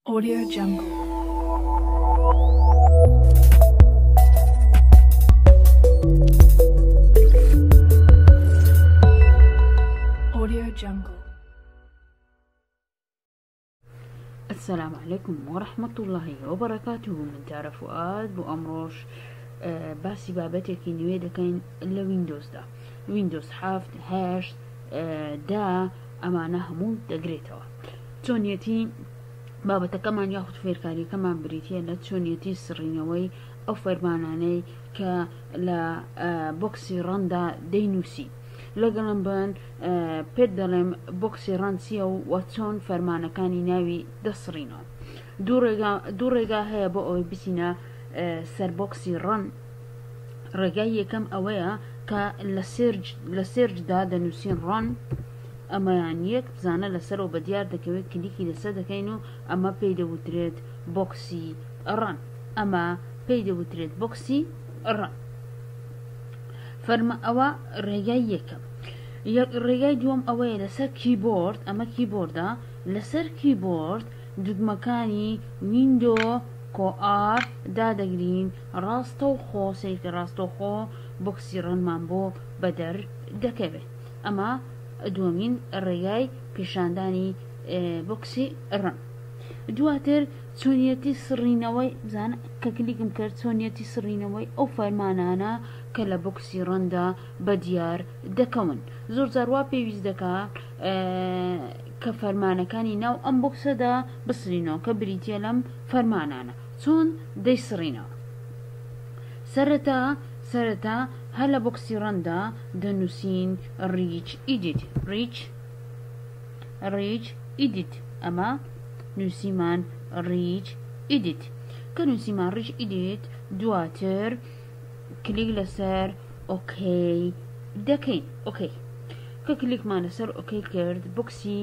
Audio Jungle. Audio Jungle. السلام عليكم ورحمة الله وبركاته. من تعرف فؤاد بو أمروش باسی بابەتێکی نوێ دەکەین لە ویندۆزدا. ویندۆز 7 8 دا ئەمانە هەموو دەگرێتەوە. چۆنیەتی بابەتەکەمان یاخود فێرکاریەکەمان بریتە لە چۆنیەتی سڕینەوەی ئەو فەرمانانەی کە لە بۆکسی ڕەندا دەینووسی. لەگەڵم بن پێت دەڵێم بۆکسی ڕەن چییە و چۆن فەرمانەکانی ناوی دەسڕینەوە. دوو ڕێگا هەیە بۆ ئەوەی بچینە سەر بۆکسی ڕەن. ڕێگای یەکەم ئەوەیە کە لە سێرجدا دەنووسین ڕەن، ئەمەیان یەک بزانە لەسەرەوە بە دیار دەکەوێت کلیکی لەسەر دەکەین و ئەمە پێی دەوترێت بۆکسی ڕەن. ئەمە پێی دەوترێت بۆکسی ڕەن. فەرمە ئەوە ڕێگای یەکەم. ڕێگای دووەم ئەوەیە لەسەر کیبۆرد، ئەمە کیبۆردە، لەسەر کیبۆرد دوگمەکانی ویندۆ کۆئار دادەگرین ڕاستە و خۆ سەیرکە ڕاستە و خۆ بۆکسی ڕەنمان بۆ بەدەر دەکەوێت. ئەمە دووەمین ڕێگای پیشاندانی بۆکسی ڕەن. دواتر چۆنیەتی سڕینەوەی بزانە کە کلیکم کرد چۆنیەتی سڕینەوەی ئەو فەرمانانە کە لە بۆکسی ڕەندا بە دیار دەکەون. زۆر جار وا پێویست دەکات کە فەرمانەکانی ناو ئەم بۆکسەدا بسڕینەوە کە بریتە لەم فەرمانانە. چۆن دەیسڕینەوە؟ سەرەتا هەر لە بۆکسی ڕەندا دەنووسین ریچ ئیدیت. ریچ ئیدیت. ئەمە نووسیمان ریچ ئیدیت. کە نووسیمان ریچ ئیدیت دواتر کلیک لەسەر ئۆکەی دەکەین. ئۆکەی کە کلیکمان لەسەر ئۆکەی کرد بۆکسی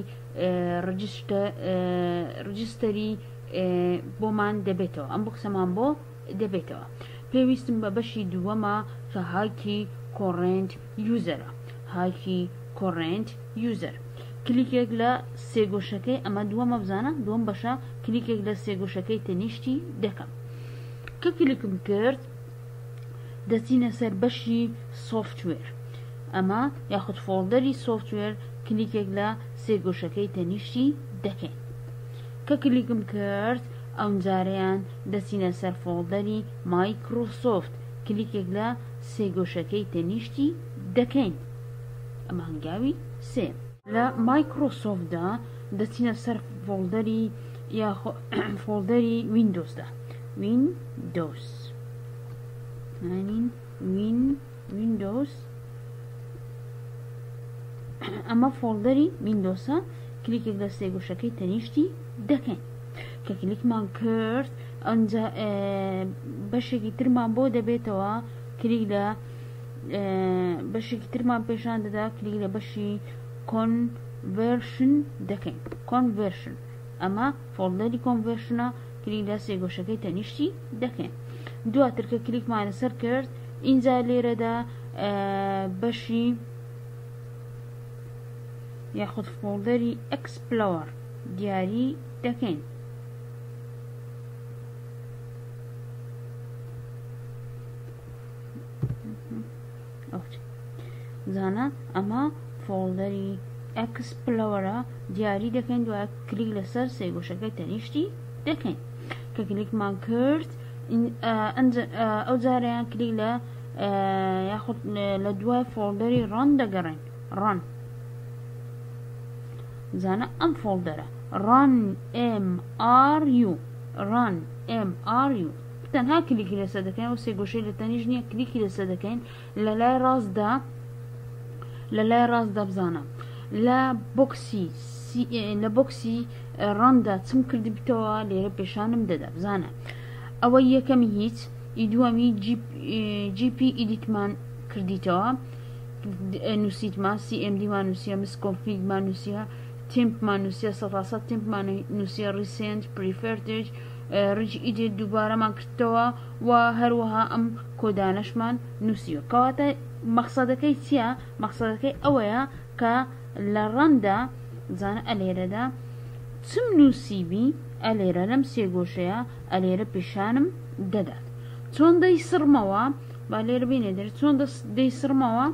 ڕجستەری بۆمان دەبێتەوە، ئەم بۆکسەمان بۆ دەبێتەوە. پێویستم بە بەشی دووەمە کە هایکی کۆڕێنت یوزەرە. هایکی کۆڕێنت یوزەر کلیکێک لە سێگۆشەکەی، ئەمە دووەمە بزانە دووەم بەشە، کلیکێک لە سێگۆشەکەی تەنیشتی دەکەم. کە کلیکم کرد دەچینە سەر بەشی سۆفتوێر. ئەمە یاخود فۆڵدەری سۆفتوێر، کلیکێک لە سێگۆشەکەی تەنیشتی دەکەین. کە کلیکم کرد ئەوجارەیان دەچینە سەر فۆڵدەری مایکرۆسۆفت، کلیکێک لە سێگۆشەکەی تەنیشتی دەکەین. ئەمە هەنگاوی سێ. لە مایکرۆسۆفتدا دەچینە سەر فۆڵدەری فۆڵدەری ویندۆزدا. ویندۆز ئەمە فۆڵدەری ویندۆسە، کلیکێک لە سێگۆشەکەی تەنیشتی دەکەین. کە کلیکمان کرد ئەنجا بەشێکی ترمان بۆ دەبێتەوە، کلیک لە بەشێکی ترمان پێشان دەدا، کلیک لە بەشی کۆنڤێرشن دەکەین. کۆنڤێرشن ئەمە فۆڵدەری کۆنڤێرشنە، کلیک لە سێگۆشەکەی تەنیشتی دەکەین. دواتر کە کلیکمان لەسەر کرد ئینجا لێرەدا بەشی یاخود فۆڵدەری ئەکسپلۆر دیاری دەکەین. زانە ئەمە فۆڵدەری ئەکسپلۆرە دیاری دەکەین. دوای کلیک لەسەر سێگۆشەکەی تەنیشتی دەکەین. کە کلیکمان کرد ئەو جارەیان کلیک لە یاخود لە دوای فۆڵدەری ڕەن دەگەڕین. ڕەن زانە ئەم فۆڵدەرە ڕەن MRU تەنها کلیکی لەسەر دەکەین و سێگۆشەی لە تەنیش نییە، کلیکی لەسەر دەکەین. لە لای ڕاستدا بزانە لە بۆکسی ڕەندا چم کردبیتەوە لێرە پیشانم دەدا. بزانە ئەوە یەکەمی هیچ، دووەمی GP ئیدیتمان کردیتەوە، نووسیتمان CMDمان نووسیە، مسکۆفیگمان نووسیە، تیمپمان نووسیە، 100% تیمپمان نووسیە، ریسنت پریفێرتج ریچ ئیدیت دووبارەمان کردەوە و هەروەها ئەم کۆدانەشمان نووسیوە. کەواتە مەقسەدەکەی چییە؟ مەقسەدەکەی ئەوەیە کە لە ڕەندا زانە ئەلێرەدا چم نووسیبی ئەلێرە لەم سێ گۆشەیە ئەلێرە پیشانم دەدات چۆن دەیسڕمەوە با لێرە بینێ دەر چۆن دەیسڕمەوە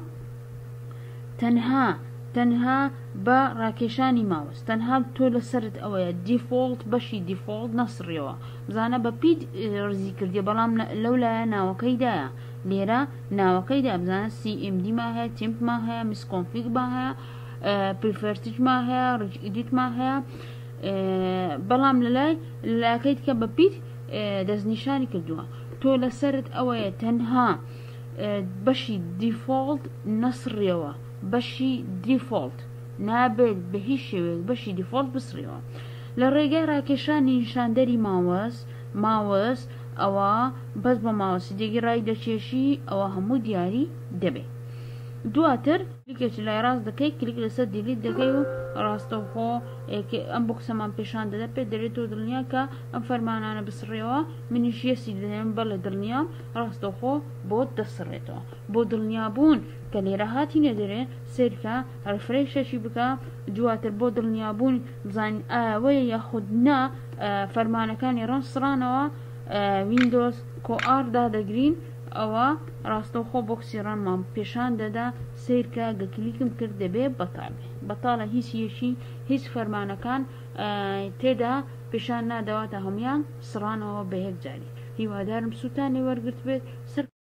تەنها بە ڕاکێشانی ماوس تەنها تۆ لەسرت ئەوەیە دیفۆڵت بەشی دیفۆڵت نەسڕیەوە بزانە بە پیت ڕزی کردی بەڵام لەولایە ناوەکەیدایە لێرە ناوەکەیدا بزانە CMD ما هەیە تیمپ ما هەیە میسکۆنفیگ ما هەیە پریفەرتیج ما هەیە ڕج ئیدیت ما هەیە بەڵام لەلایەکەی دیکە بە پیت دەستنیشانی کردووە تۆ لەسرت ئەوەیە تەنها بەشی دیفۆڵت نەسڕیەوە بەشی دیفۆڵت نابێت بە هیچ شێوێک بەشی دیفۆڵت بسڕیەوە لە ڕێگای ڕاکێشانی نیشاندەری ماوەس ئەوە بەس بە ماوەسی دێگیڕایی دەچێشی ئەوە هەموو دیاری دەبێت دواتر کلیکێک لای ڕاست دەکەی کلیک لەسەر دیلیت دەکەی و ڕاستەوخۆ ئەم بۆکسەمان پێشان دەدە پێ دەرێتەوە دڵنیا کە ئەم فەرمانانە بسڕێەوە منیش یەسی دەهێن بە لە دڵنیام ڕاستەوخۆ بۆت دەسڕێتەوە بۆ دڵنیابوون کە لێرە هاتی نەدەرێ سێرکە ڕفرێشەشی بکە دواتر بۆ دڵنیابوون بزانین ئاوەیە یاخود نا فەرمانەکانی ڕەنسڕانەوە ویندۆز کۆئار دادەگرین ئەوە ڕاستەوخۆ بۆکسی ڕەنمان پێشان دەدا سیرکە گە کلیکم کرد دەبێ بەتاڵە هیچ یەشی هیچ فەرمانەکان تێدا پێشان نادەواتە هەمویان سڕانەوە بە یەک جاری هیوادارم سووتانی وەرگرت بێت